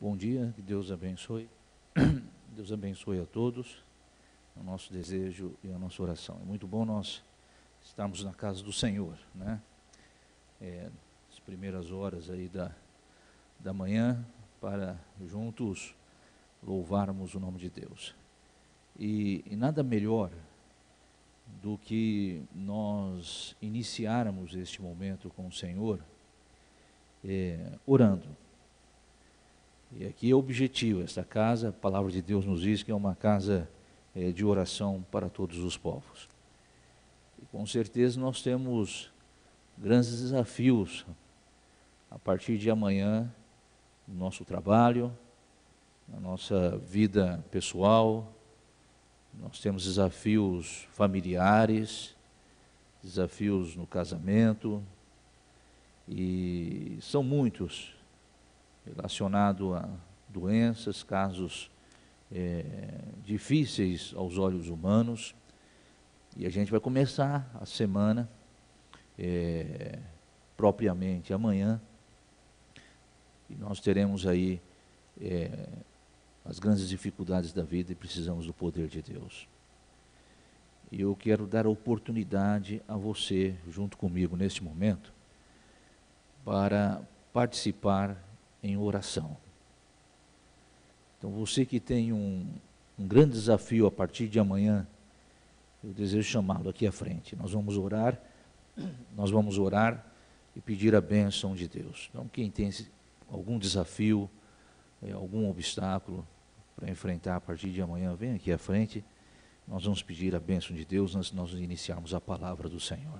Bom dia, que Deus abençoe. Deus abençoe a todos, o nosso desejo e a nossa oração. É muito bom nós estarmos na casa do Senhor, né? As primeiras horas aí da manhã, para juntos louvarmos o nome de Deus. E nada melhor do que nós iniciarmos este momento com o Senhor orando. E aqui é o objetivo, esta casa, a palavra de Deus nos diz que é uma casa de oração para todos os povos. E com certeza nós temos grandes desafios a partir de amanhã no nosso trabalho, na nossa vida pessoal. Nós temos desafios familiares, desafios no casamento, e são muitos relacionados a doenças, casos difíceis aos olhos humanos. E a gente vai começar a semana propriamente amanhã, e nós teremos aí as grandes dificuldades da vida e precisamos do poder de Deus. E eu quero dar a oportunidade a você, junto comigo neste momento, para participar em oração. Então você que tem um grande desafio a partir de amanhã, eu desejo chamá-lo aqui à frente. Nós vamos orar e pedir a bênção de Deus. Então quem tem algum desafio, algum obstáculo para enfrentar a partir de amanhã, vem aqui à frente. Nós vamos pedir a bênção de Deus antes de nós iniciarmos a palavra do Senhor.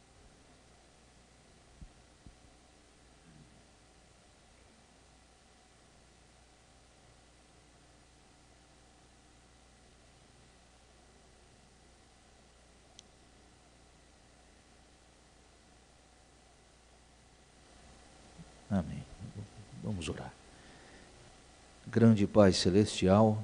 Amém. Vamos orar. Grande Pai Celestial,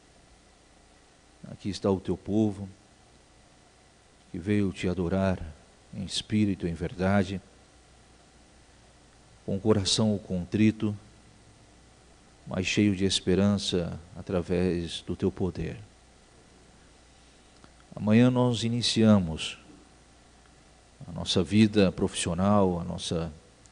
aqui está o teu povo, que veio te adorar em espírito e em verdade, com o coração contrito, mas cheio de esperança através do teu poder. Amanhã nós iniciamos a nossa vida profissional, a nossa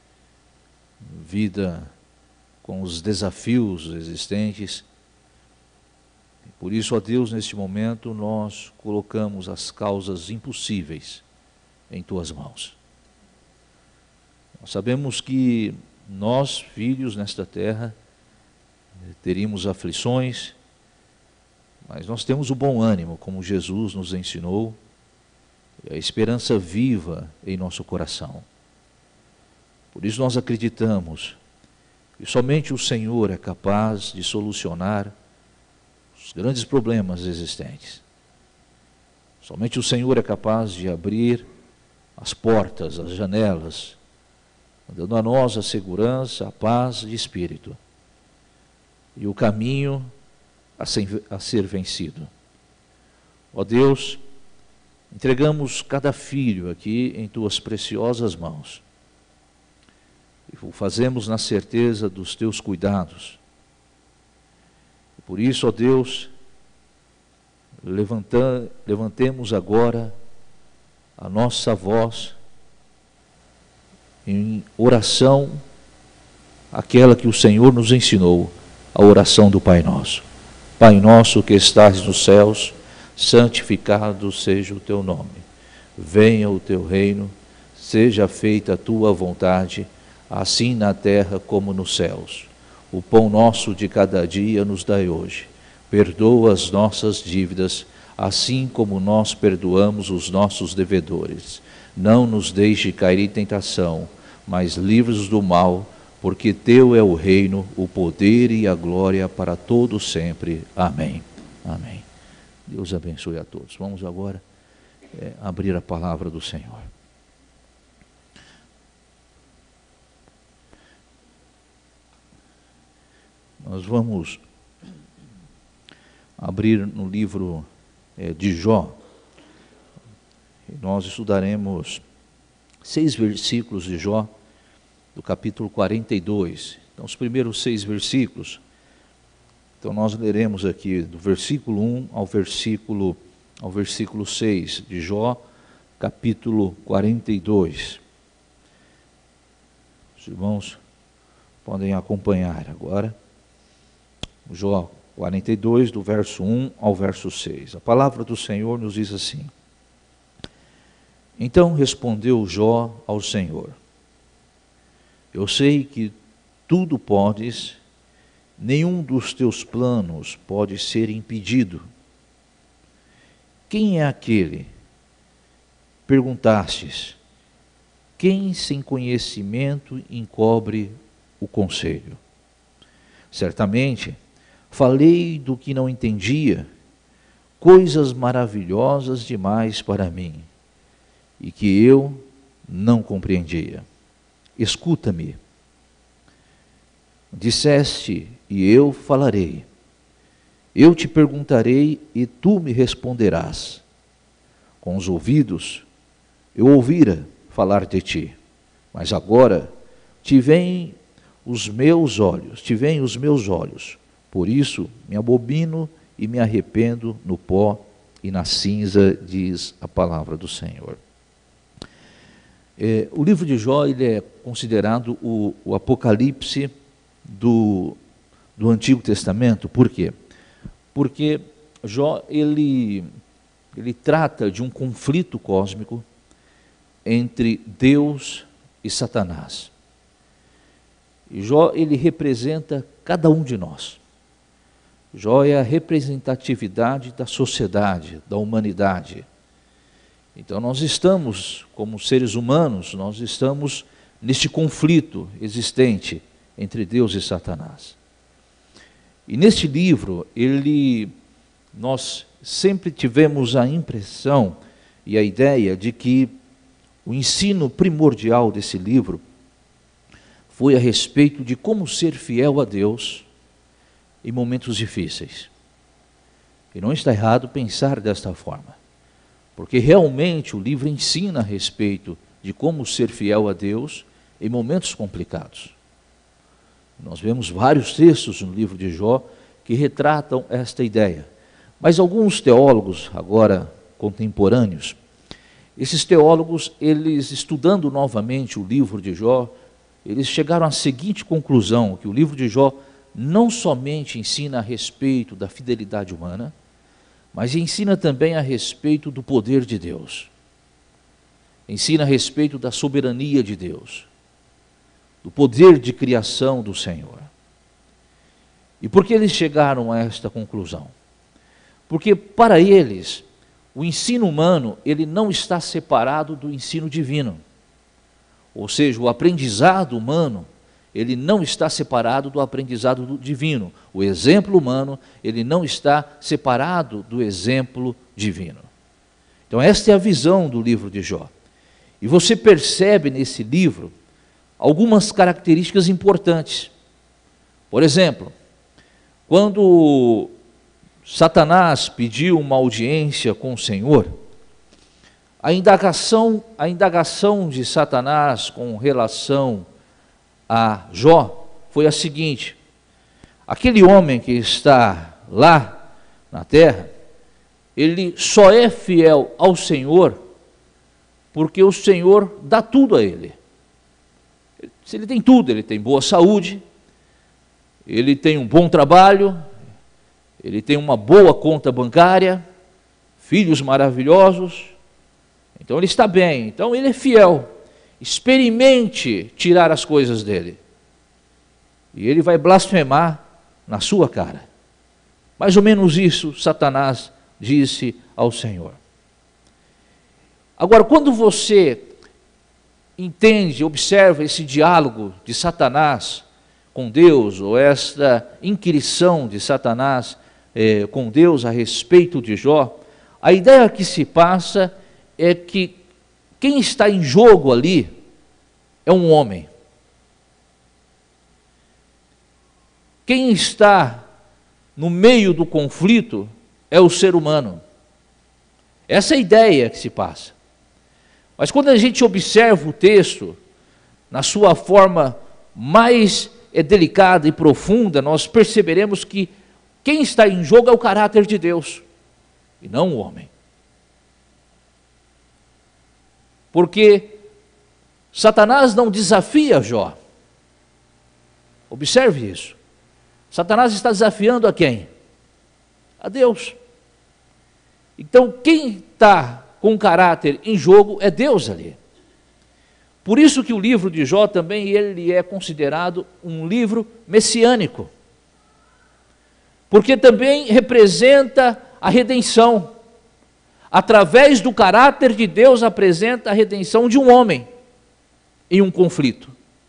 vida com os desafios existentes. Por isso, ó Deus, neste momento nós colocamos as causas impossíveis em tuas mãos. Nós sabemos que nós, filhos nesta terra, teríamos aflições, mas nós temos o bom ânimo, como Jesus nos ensinou, e a esperança viva em nosso coração. Por isso nós acreditamos que somente o Senhor é capaz de solucionar os grandes problemas existentes. Somente o Senhor é capaz de abrir as portas, as janelas, dando a nós a segurança, a paz de espírito e o caminho a ser vencido. Ó Deus, entregamos cada filho aqui em tuas preciosas mãos. E o fazemos na certeza dos teus cuidados. Por isso, ó Deus, levantemos agora a nossa voz em oração, aquela que o Senhor nos ensinou, a oração do Pai Nosso. Pai nosso que estás nos céus, santificado seja o teu nome. Venha o teu reino, seja feita a tua vontade, assim na terra como nos céus. O pão nosso de cada dia nos dai hoje. Perdoa as nossas dívidas, assim como nós perdoamos os nossos devedores. Não nos deixe cair em tentação, mas livra-nos do mal, porque teu é o reino, o poder e a glória para todos sempre. Amém. Amém. Deus abençoe a todos. Vamos agora abrir a palavra do Senhor. Nós vamos abrir no livro de Jó. E nós estudaremos 6 versículos de Jó, do capítulo 42. Então, os primeiros 6 versículos Então nós leremos aqui do versículo 1 ao versículo 6 de Jó, capítulo 42. Os irmãos podem acompanhar agora. Jó 42, do verso 1 ao verso 6. A palavra do Senhor nos diz assim: Então respondeu Jó ao Senhor: Eu sei que tudo podes, nenhum dos teus planos pode ser impedido. Quem é aquele? Perguntastes. Quem sem conhecimento encobre o conselho? Certamente, falei do que não entendia, coisas maravilhosas demais para mim, e que eu não compreendia. Escuta-me. Disseste, e eu falarei. Eu te perguntarei, e tu me responderás. Com os ouvidos eu ouvira falar de ti, mas agora te veem os meus olhos. Por isso me abomino e me arrependo no pó e na cinza, diz a palavra do Senhor. O livro de Jó, ele é considerado o Apocalipse do Antigo Testamento. Por quê? Porque Jó, ele trata de um conflito cósmico entre Deus e Satanás. E Jó, ele representa cada um de nós. Jó é a representatividade da sociedade, da humanidade. Então nós estamos, como seres humanos, nós estamos neste conflito existente entre Deus e Satanás. E neste livro, nós sempre tivemos a impressão e a ideia de que o ensino primordial desse livro foi a respeito de como ser fiel a Deus em momentos difíceis. E não está errado pensar desta forma, porque realmente o livro ensina a respeito de como ser fiel a Deus em momentos complicados. Nós vemos vários textos no livro de Jó que retratam esta ideia. Mas alguns teólogos, agora contemporâneos, esses teólogos, eles estudando novamente o livro de Jó, eles chegaram à seguinte conclusão: que o livro de Jó não somente ensina a respeito da fidelidade humana, mas ensina também a respeito do poder de Deus. Ensina a respeito da soberania de Deus, do poder de criação do Senhor. E por que eles chegaram a esta conclusão? Porque para eles, o ensino humano, ele não está separado do ensino divino. Ou seja, o aprendizado humano, ele não está separado do aprendizado divino. O exemplo humano, ele não está separado do exemplo divino. Então esta é a visão do livro de Jó. E você percebe nesse livro algumas características importantes. Por exemplo, quando Satanás pediu uma audiência com o Senhor, a indagação de Satanás com relação a Jó foi a seguinte: aquele homem que está lá na terra, ele só é fiel ao Senhor porque o Senhor dá tudo a ele. Se ele tem tudo, ele tem boa saúde, ele tem um bom trabalho, ele tem uma boa conta bancária, filhos maravilhosos, então ele está bem, então ele é fiel. Experimente tirar as coisas dele, e ele vai blasfemar na sua cara. Mais ou menos isso Satanás disse ao Senhor. Agora, quando você entende, observa esse diálogo de Satanás com Deus, ou esta inquirição de Satanás com Deus a respeito de Jó, a ideia que se passa é que quem está em jogo ali é um homem. Quem está no meio do conflito é o ser humano. Essa é a ideia que se passa. Mas quando a gente observa o texto, na sua forma mais delicada e profunda, nós perceberemos que quem está em jogo é o caráter de Deus, e não o homem. Porque Satanás não desafia Jó. Observe isso. Satanás está desafiando a quem? A Deus. Então, quem está com caráter em jogo é Deus ali. Por isso que o livro de Jó também ele é considerado um livro messiânico. Porque também representa a redenção. Através do caráter de Deus apresenta a redenção de um homem em um conflito.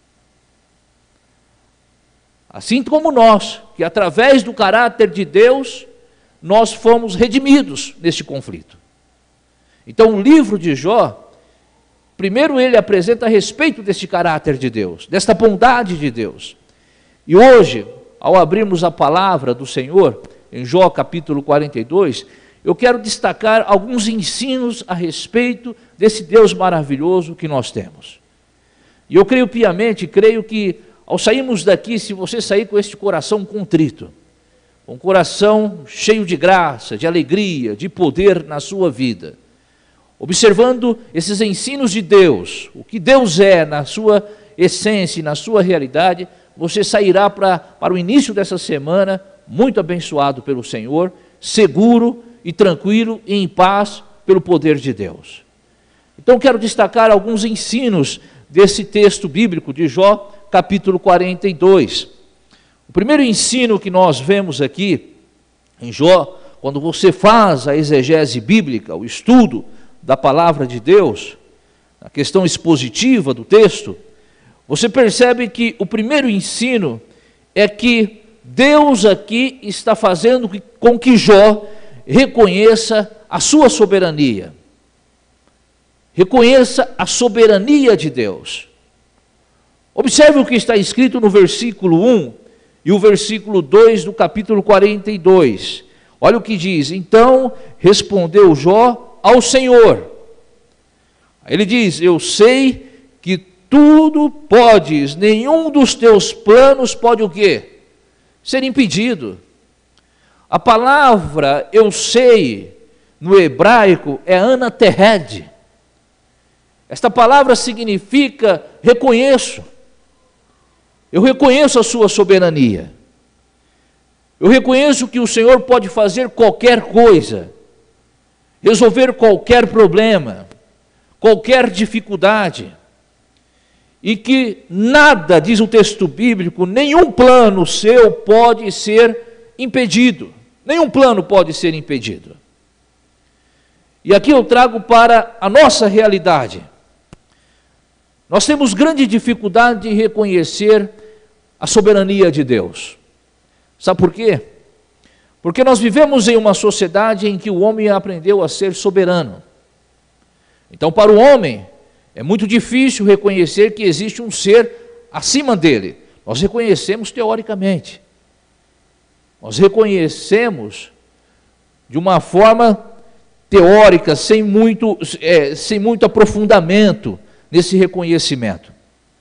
Assim como nós, que através do caráter de Deus, nós fomos redimidos neste conflito. Então o livro de Jó, primeiro ele apresenta a respeito deste caráter de Deus, desta bondade de Deus. E hoje, ao abrirmos a palavra do Senhor, em Jó capítulo 42, eu quero destacar alguns ensinos a respeito desse Deus maravilhoso que nós temos. E eu creio piamente, creio que ao sairmos daqui, se você sair com este coração contrito, um coração cheio de graça, de alegria, de poder na sua vida, observando esses ensinos de Deus, o que Deus é na sua essência e na sua realidade, você sairá para o início dessa semana muito abençoado pelo Senhor, seguro e tranquilo e em paz pelo poder de Deus. Então quero destacar alguns ensinos desse texto bíblico de Jó, capítulo 42. O primeiro ensino que nós vemos aqui em Jó, quando você faz a exegese bíblica, o estudo da palavra de Deus, a questão expositiva do texto, você percebe que o primeiro ensino é que Deus aqui está fazendo com que Jó reconheça a sua soberania. Reconheça a soberania de Deus. Observe o que está escrito no versículo 1 e o versículo 2 do capítulo 42. Olha o que diz: então respondeu Jó ao Senhor. Ele diz: eu sei que tudo podes, nenhum dos teus planos pode o quê? Ser impedido. A palavra eu sei, no hebraico, é anatehed. Esta palavra significa reconheço. Eu reconheço a sua soberania. Eu reconheço que o Senhor pode fazer qualquer coisa, resolver qualquer problema, qualquer dificuldade. E que nada, diz o texto bíblico, nenhum plano seu pode ser impedido. Nenhum plano pode ser impedido. E aqui eu trago para a nossa realidade. Nós temos grande dificuldade de reconhecer a soberania de Deus. Sabe por quê? Porque nós vivemos em uma sociedade em que o homem aprendeu a ser soberano. Então, para o homem, é muito difícil reconhecer que existe um ser acima dele. Nós reconhecemos teoricamente. Nós reconhecemos de uma forma teórica, sem muito aprofundamento nesse reconhecimento.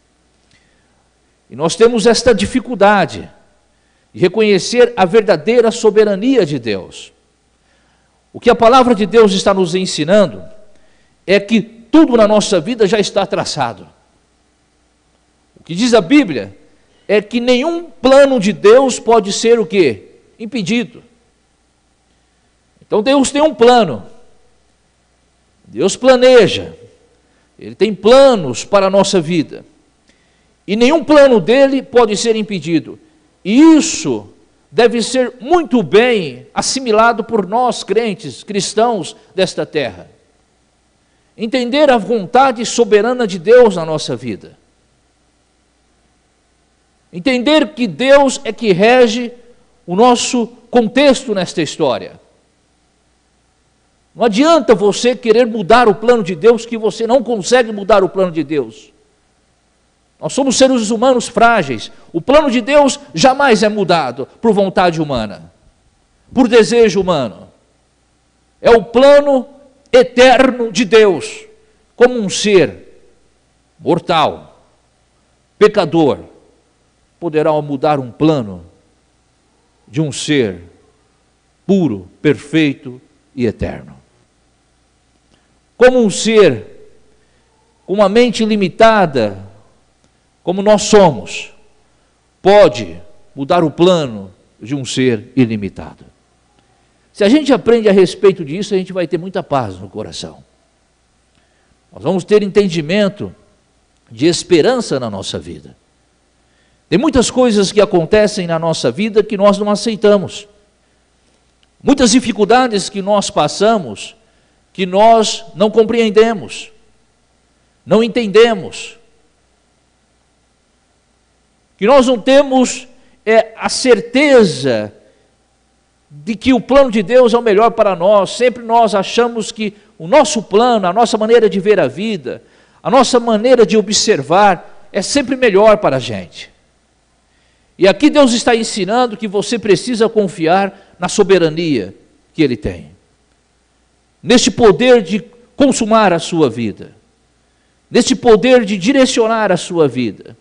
E nós temos esta dificuldade de reconhecer a verdadeira soberania de Deus. O que a palavra de Deus está nos ensinando é que tudo na nossa vida já está traçado. O que diz a Bíblia é que nenhum plano de Deus pode ser o quê? Impedido. Então Deus tem um plano. Deus planeja. Ele tem planos para a nossa vida. E nenhum plano dele pode ser impedido. E isso deve ser muito bem assimilado por nós crentes, cristãos desta terra. Entender a vontade soberana de Deus na nossa vida. Entender que Deus é que rege o nosso contexto nesta história. Não adianta você querer mudar o plano de Deus, que você não consegue mudar o plano de Deus. Nós somos seres humanos frágeis. O plano de Deus jamais é mudado por vontade humana, por desejo humano. É o plano eterno de Deus, como um ser mortal, pecador, poderá mudar um plano de um ser puro, perfeito e eterno. Como um ser com uma mente limitada, como nós somos, pode mudar o plano de um ser ilimitado? Se a gente aprende a respeito disso, a gente vai ter muita paz no coração. Nós vamos ter entendimento de esperança na nossa vida. Tem muitas coisas que acontecem na nossa vida que nós não aceitamos. Muitas dificuldades que nós passamos, que nós não compreendemos, não entendemos. Que nós não temos a certeza de que o plano de Deus é o melhor para nós. Sempre nós achamos que o nosso plano, a nossa maneira de ver a vida, a nossa maneira de observar é sempre melhor para a gente. E aqui Deus está ensinando que você precisa confiar na soberania que Ele tem, neste poder de consumar a sua vida, neste poder de direcionar a sua vida.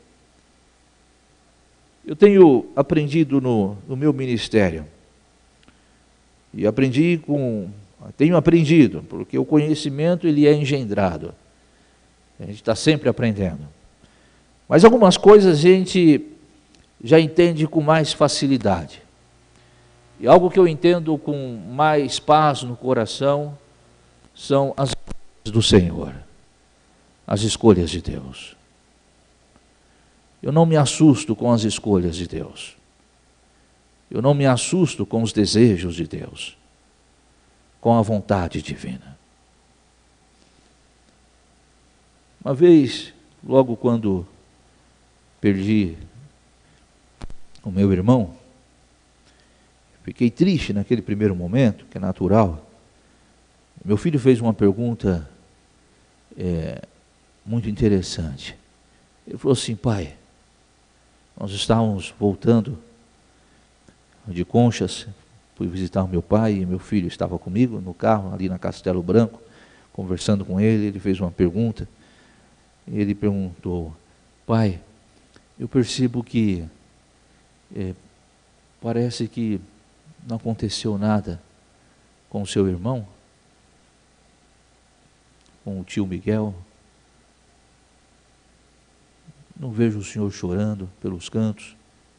Eu tenho aprendido no meu ministério, e tenho aprendido, porque o conhecimento ele é engendrado, a gente está sempre aprendendo, mas algumas coisas a gente já entende com mais facilidade, e algo que eu entendo com mais paz no coração, são as escolhas do Senhor, as escolhas de Deus. Eu não me assusto com as escolhas de Deus. Eu não me assusto com os desejos de Deus, com a vontade divina. Uma vez, logo quando perdi o meu irmão, fiquei triste naquele primeiro momento, que é natural. Meu filho fez uma pergunta muito interessante. Ele falou assim: pai, nós estávamos voltando de Conchas, fui visitar o meu pai e meu filho estava comigo no carro, ali na Castelo Branco, conversando com ele. Ele fez uma pergunta, ele perguntou: pai, eu percebo que parece que não aconteceu nada com o seu irmão, com o tio Miguel. Não vejo o senhor chorando pelos cantos.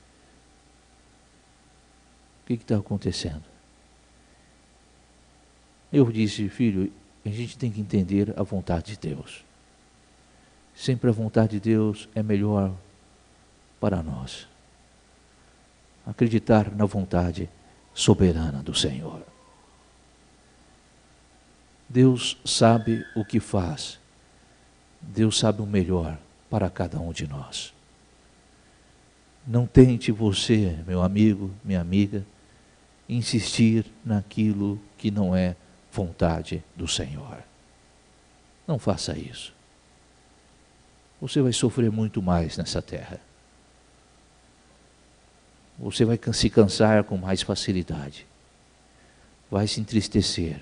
O que está acontecendo? Eu disse: filho, a gente tem que entender a vontade de Deus. Sempre a vontade de Deus é melhor para nós. Acreditar na vontade soberana do Senhor. Deus sabe o que faz. Deus sabe o melhor para cada um de nós. Não tente você, meu amigo, minha amiga, insistir naquilo que não é vontade do Senhor. Não faça isso. Você vai sofrer muito mais nessa terra. Você vai se cansar com mais facilidade. Vai se entristecer.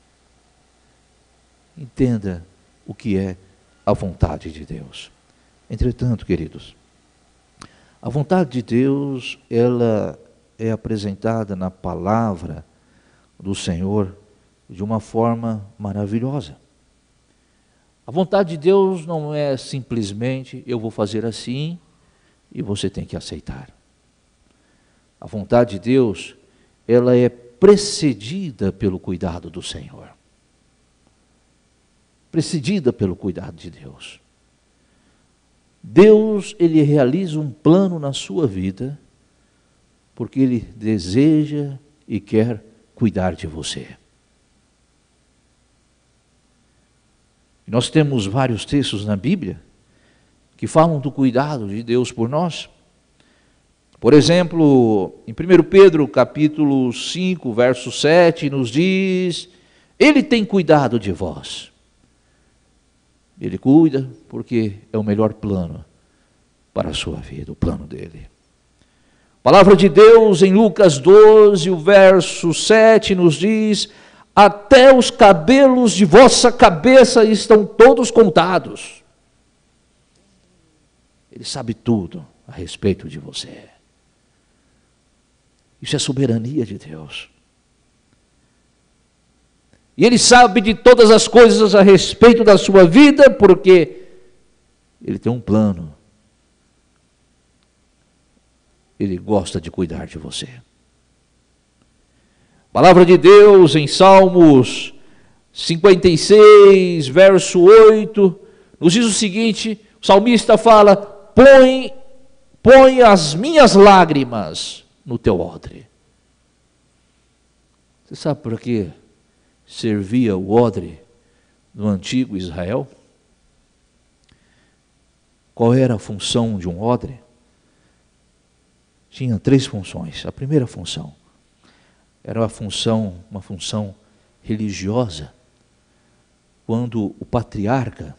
Entenda o que é a vontade de Deus. Entretanto, queridos, a vontade de Deus, ela é apresentada na palavra do Senhor de uma forma maravilhosa. A vontade de Deus não é simplesmente eu vou fazer assim e você tem que aceitar. A vontade de Deus, ela é precedida pelo cuidado do Senhor. Precedida pelo cuidado de Deus. Deus, Ele realiza um plano na sua vida, porque Ele deseja e quer cuidar de você. Nós temos vários textos na Bíblia que falam do cuidado de Deus por nós. Por exemplo, em 1 Pedro capítulo 5, verso 7, nos diz: Ele tem cuidado de vós. Ele cuida porque é o melhor plano para a sua vida, o plano dele. A palavra de Deus em Lucas 12, o verso 7 nos diz: até os cabelos de vossa cabeça estão todos contados. Ele sabe tudo a respeito de você. Isso é soberania de Deus. E Ele sabe de todas as coisas a respeito da sua vida, porque Ele tem um plano. Ele gosta de cuidar de você. Palavra de Deus em Salmos 56, verso 8, nos diz o seguinte: o salmista fala: põe as minhas lágrimas no teu odre. Você sabe por que servia o odre no antigo Israel? Qual era a função de um odre? Tinha 3 funções. A primeira função era uma função religiosa. Quando o patriarca,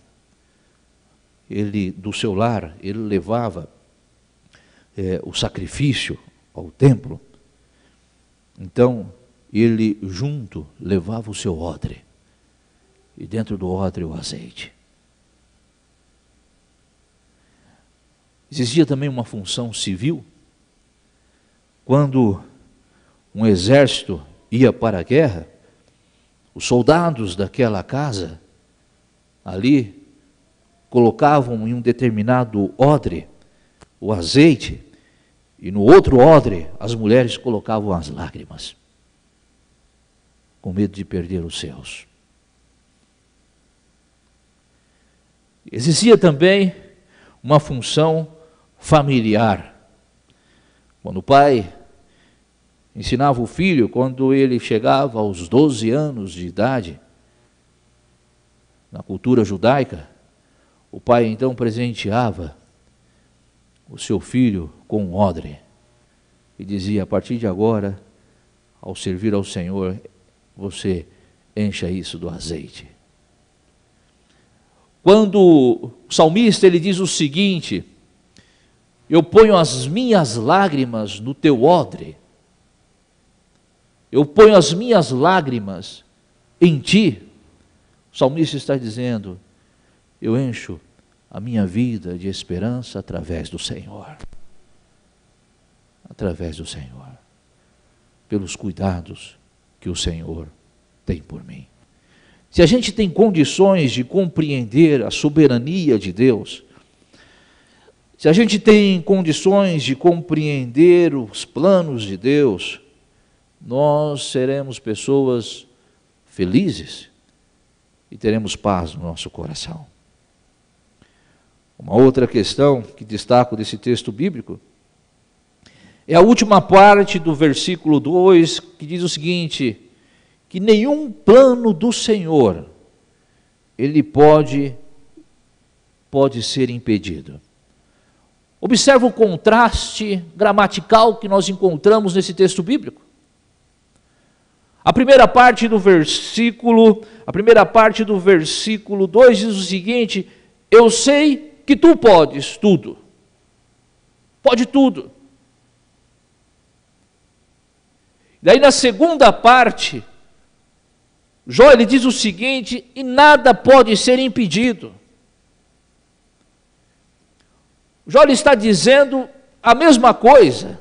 do seu lar, ele levava o sacrifício ao templo, então ele junto levava o seu odre, e dentro do odre o azeite. Existia também uma função civil. Quando um exército ia para a guerra, os soldados daquela casa ali colocavam em um determinado odre o azeite, e no outro odre as mulheres colocavam as lágrimas, com medo de perder os seus. Existia também uma função familiar. Quando o pai ensinava o filho, quando ele chegava aos 12 anos de idade, na cultura judaica, o pai então presenteava o seu filho com um odre e dizia: a partir de agora, ao servir ao Senhor, você encha isso do azeite. Quando o salmista ele diz o seguinte: eu ponho as minhas lágrimas no teu odre, eu ponho as minhas lágrimas em ti, o salmista está dizendo: eu encho a minha vida de esperança através do Senhor. Através do Senhor. Pelos cuidados que o Senhor tem por mim. Se a gente tem condições de compreender a soberania de Deus, se a gente tem condições de compreender os planos de Deus, nós seremos pessoas felizes e teremos paz no nosso coração. Uma outra questão que destaco desse texto bíblico é a última parte do versículo 2, que diz o seguinte: que nenhum plano do Senhor ele pode ser impedido. Observa o contraste gramatical que nós encontramos nesse texto bíblico. A primeira parte do versículo 2 diz o seguinte: eu sei que tu podes tudo. Pode tudo. Daí na segunda parte, Jó ele diz o seguinte: e nada pode ser impedido. Jó ele está dizendo a mesma coisa,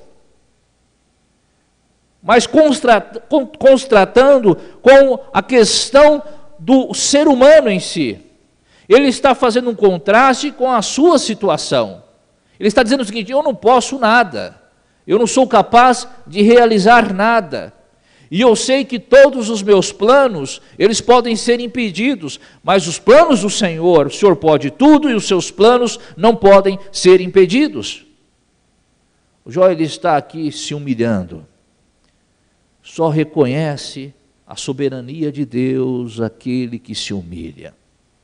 mas constatando com a questão do ser humano em si. Ele está fazendo um contraste com a sua situação. Ele está dizendo o seguinte: eu não posso nada, eu não sou capaz de realizar nada, e eu sei que todos os meus planos, eles podem ser impedidos, mas os planos do Senhor, o Senhor pode tudo e os seus planos não podem ser impedidos. O Jó ele está aqui se humilhando, só reconhece a soberania de Deus aquele que se humilha.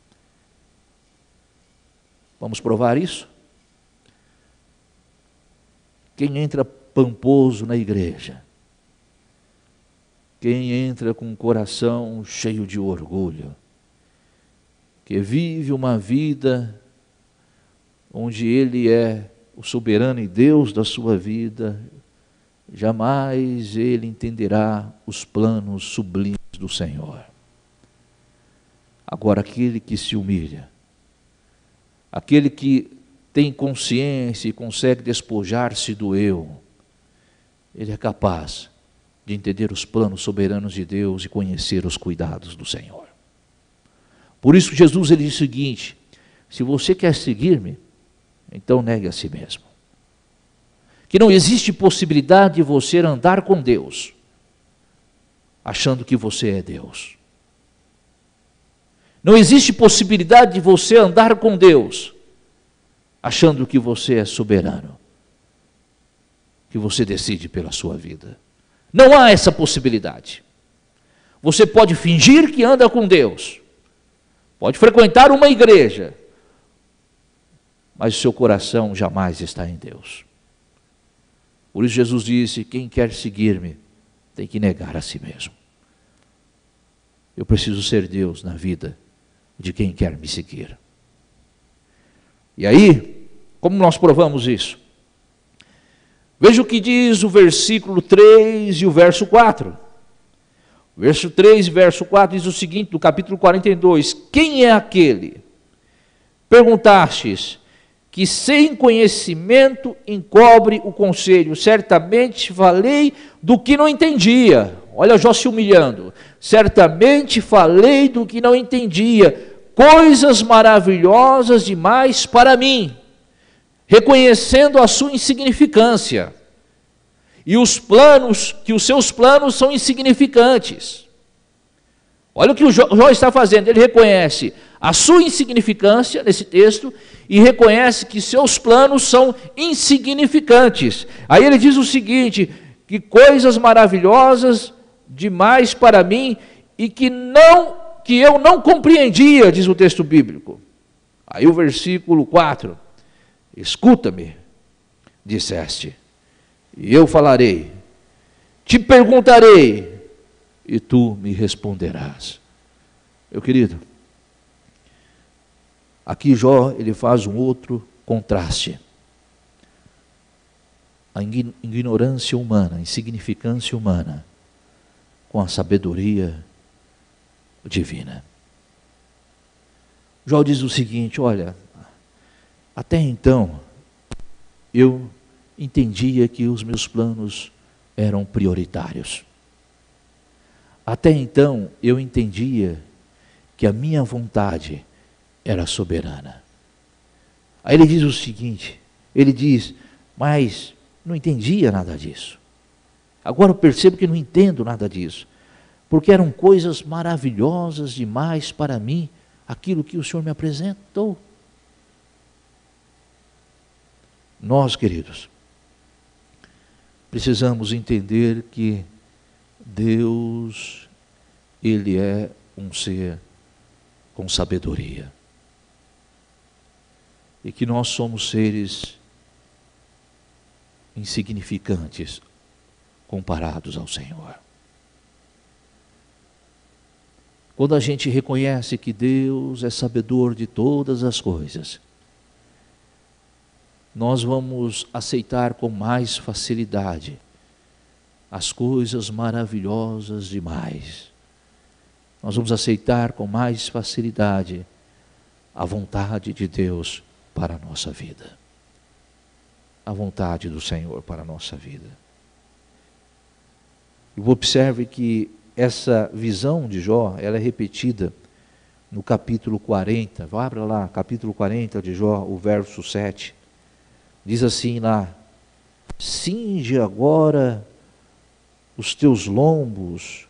Vamos provar isso? Quem entra pamposo na igreja, quem entra com o coração cheio de orgulho, que vive uma vida onde ele é o soberano e Deus da sua vida, jamais ele entenderá os planos sublimes do Senhor. Agora, aquele que se humilha, aquele que tem consciência e consegue despojar-se do eu, ele é capaz de entender os planos soberanos de Deus e conhecer os cuidados do Senhor. Por isso Jesus ele diz o seguinte: se você quer seguir-me, então negue a si mesmo. Que não existe possibilidade de você andar com Deus achando que você é Deus. Não existe possibilidade de você andar com Deus achando que você é soberano, que você decide pela sua vida. Não há essa possibilidade. Você pode fingir que anda com Deus, pode frequentar uma igreja, mas o seu coração jamais está em Deus. Por isso Jesus disse: quem quer seguir-me tem que negar a si mesmo. Eu preciso ser Deus na vida de quem quer me seguir. E aí, como nós provamos isso? Veja o que diz o versículo 3 e o verso 4. O verso 3 e verso 4 diz o seguinte, do capítulo 42: quem é aquele? Perguntastes, que sem conhecimento encobre o conselho. Certamente falei do que não entendia. Olha Jó se humilhando. Certamente falei do que não entendia, coisas maravilhosas demais para mim, reconhecendo a sua insignificância, e os seus planos são insignificantes. Olha o que o Jó está fazendo, ele reconhece a sua insignificância nesse texto, e reconhece que seus planos são insignificantes. Aí ele diz o seguinte, que coisas maravilhosas demais para mim, e que eu não compreendia, diz o texto bíblico. Aí o versículo 4, escuta-me, disseste, e eu falarei, te perguntarei, e tu me responderás. Meu querido, aqui Jó, ele faz um outro contraste. A ignorância humana, a insignificância humana, com a sabedoria divina. Jó diz o seguinte, olha, até então, eu entendia que os meus planos eram prioritários. Até então, eu entendia que a minha vontade era soberana. Aí ele diz o seguinte, ele diz, mas não entendia nada disso. Agora eu percebo que não entendo nada disso, porque eram coisas maravilhosas demais para mim, aquilo que o Senhor me apresentou. Nós, queridos, precisamos entender que Deus, Ele é um ser com sabedoria. E que nós somos seres insignificantes comparados ao Senhor. Quando a gente reconhece que Deus é sabedor de todas as coisas, nós vamos aceitar com mais facilidade as coisas maravilhosas demais. Nós vamos aceitar com mais facilidade a vontade de Deus para a nossa vida. A vontade do Senhor para a nossa vida. E observe que essa visão de Jó, ela é repetida no capítulo 40. Abra lá, capítulo 40 de Jó, o verso 7. Diz assim lá, cinge agora os teus lombos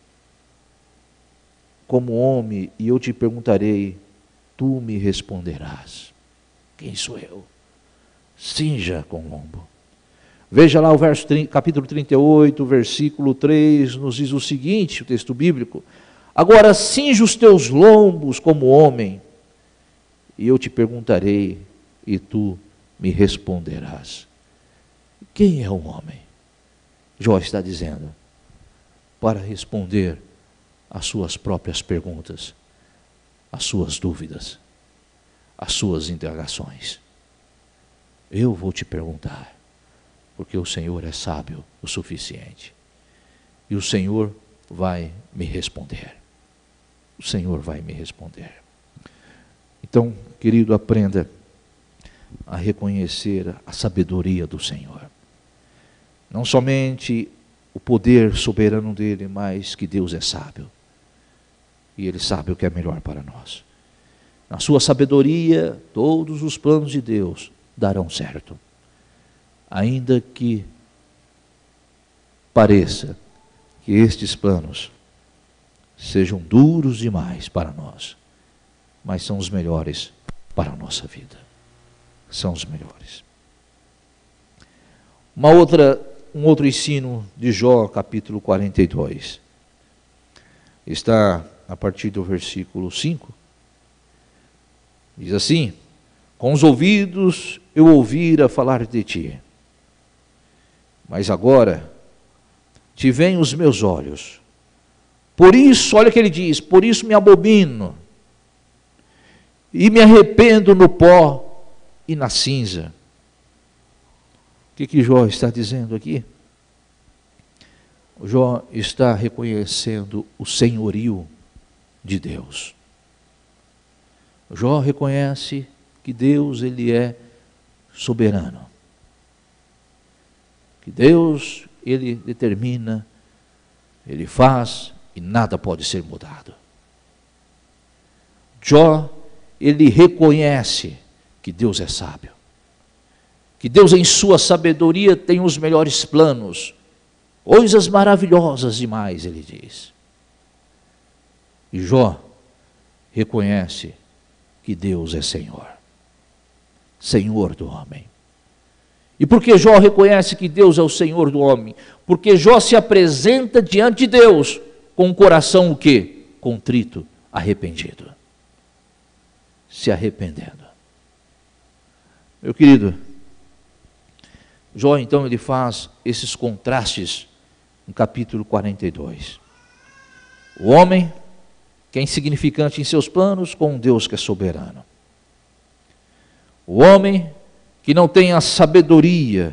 como homem, e eu te perguntarei, tu me responderás. Quem sou eu? Cinja com o lombo. Veja lá o verso, capítulo 38, versículo 3, nos diz o seguinte, o texto bíblico, agora cinge os teus lombos como homem, e eu te perguntarei, e tu me responderás. Quem é o homem? Jó está dizendo, para responder às suas próprias perguntas, às suas dúvidas, às suas indagações. Eu vou te perguntar, porque o Senhor é sábio o suficiente. E o Senhor vai me responder. O Senhor vai me responder. Então, querido, aprenda a reconhecer a sabedoria do Senhor. Não somente o poder soberano dele, mas que Deus é sábio. E Ele sabe o que é melhor para nós. Na sua sabedoria, todos os planos de Deus darão certo. Ainda que pareça que estes planos sejam duros demais para nós, mas são os melhores para a nossa vida. São os melhores. Um outro ensino de Jó, capítulo 42. Está a partir do versículo 5. Diz assim: com os ouvidos eu ouvira falar de ti, mas agora te veem os meus olhos. Por isso, olha o que ele diz, por isso me abomino e me arrependo no pó e na cinza. O que Jó está dizendo aqui? Jó está reconhecendo o senhorio de Deus. Jó reconhece que Deus, Ele é soberano. Que Deus, Ele determina, Ele faz e nada pode ser mudado. Jó, ele reconhece que Deus é sábio. Que Deus em sua sabedoria tem os melhores planos. Coisas maravilhosas demais, ele diz. E Jó reconhece que Deus é Senhor. Senhor do homem. E por que Jó reconhece que Deus é o Senhor do homem? Porque Jó se apresenta diante de Deus com um coração o quê? Contrito, arrependido. Se arrependendo. Meu querido, Jó então ele faz esses contrastes no capítulo 42. O homem que é insignificante em seus planos com um Deus que é soberano. O homem que não tem a sabedoria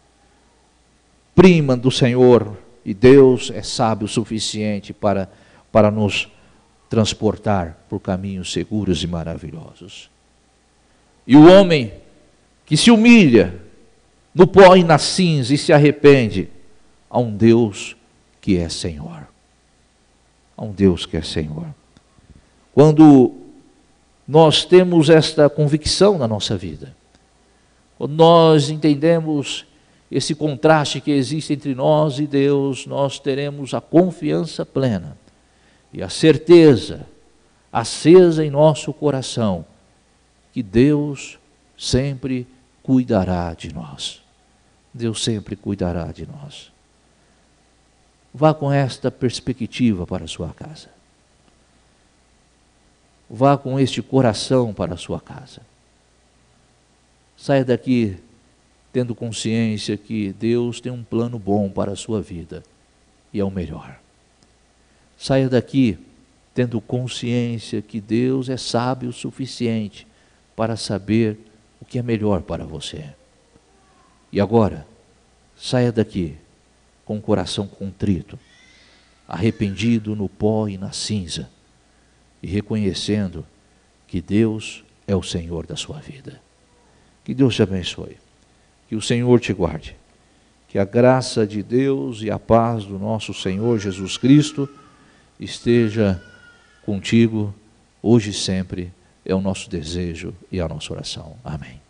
prima do Senhor, e Deus é sábio o suficiente para nos transportar por caminhos seguros e maravilhosos. E o homem que se humilha no pó e na cinza e se arrepende a um Deus que é Senhor. A um Deus que é Senhor. Quando nós temos esta convicção na nossa vida, quando nós entendemos esse contraste que existe entre nós e Deus, nós teremos a confiança plena e a certeza acesa em nosso coração que Deus sempre cuidará de nós. Deus sempre cuidará de nós. Vá com esta perspectiva para a sua casa. Vá com este coração para a sua casa. Saia daqui tendo consciência que Deus tem um plano bom para a sua vida e é o melhor. Saia daqui tendo consciência que Deus é sábio o suficiente para saber o que é melhor para você. E agora, saia daqui com o coração contrito, arrependido no pó e na cinza, e reconhecendo que Deus é o Senhor da sua vida. Que Deus te abençoe, que o Senhor te guarde, que a graça de Deus e a paz do nosso Senhor Jesus Cristo esteja contigo, hoje e sempre, é o nosso desejo e a nossa oração. Amém.